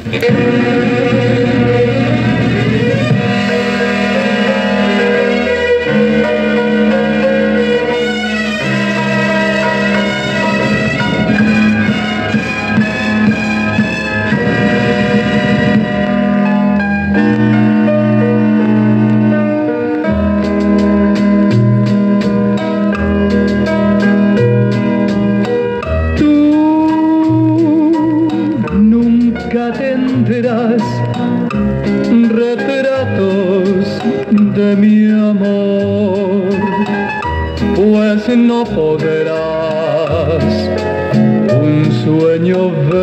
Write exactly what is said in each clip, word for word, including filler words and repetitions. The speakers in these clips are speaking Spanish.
Tendrás retratos de mi amor, pues no podrás un sueño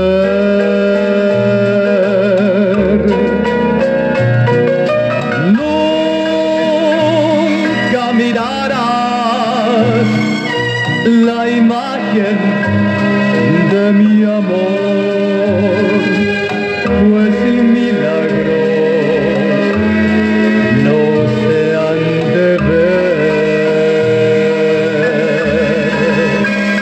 ver. Nunca mirarás la imagen de mi amor, pues sin milagros no se han de ver.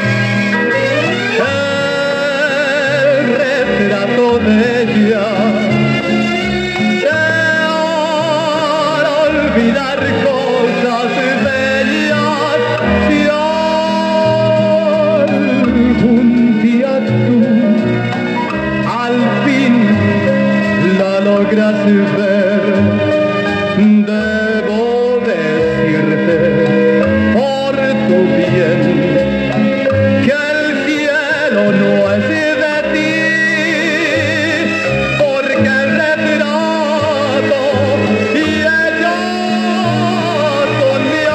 El retrato de ella te hará olvidar cosas bellas si algún día tú al fin la logras ver. Debo decirte por tu bien que el cielo no es de ti, porque el retrato y ella son mi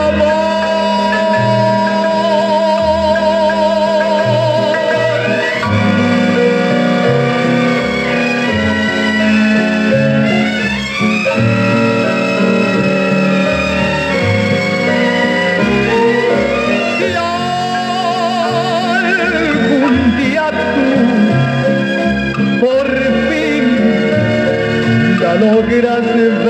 por fin la logras ver.